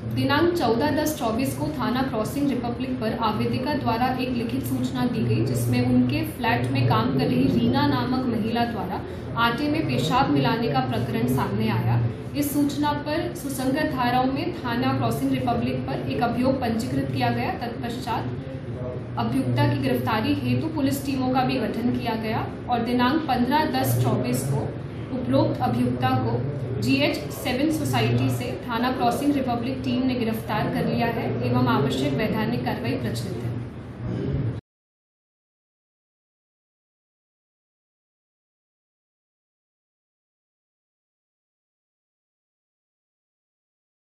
दिनांक 14/10/24 को थाना क्रॉसिंग रिपब्लिक पर आवेदिका द्वारा एक लिखित सूचना दी गई, जिसमें उनके फ्लैट में काम कर रही रीना नामक महिला द्वारा आटे में पेशाब मिलाने का प्रकरण सामने आया। इस सूचना पर सुसंगत धाराओं में थाना क्रॉसिंग रिपब्लिक पर एक अभियोग पंजीकृत किया गया। तत्पश्चात अभियुक्ता की गिरफ्तारी हेतु पुलिस टीमों का भी गठन किया गया और दिनांक 15/10/24 को उपरोक्त अभियुक्ता को GH7 सोसाइटी से थाना क्रॉसिंग रिपब्लिक टीम ने गिरफ्तार कर लिया है एवं आवश्यक वैधानिक कार्रवाई प्रचलित है।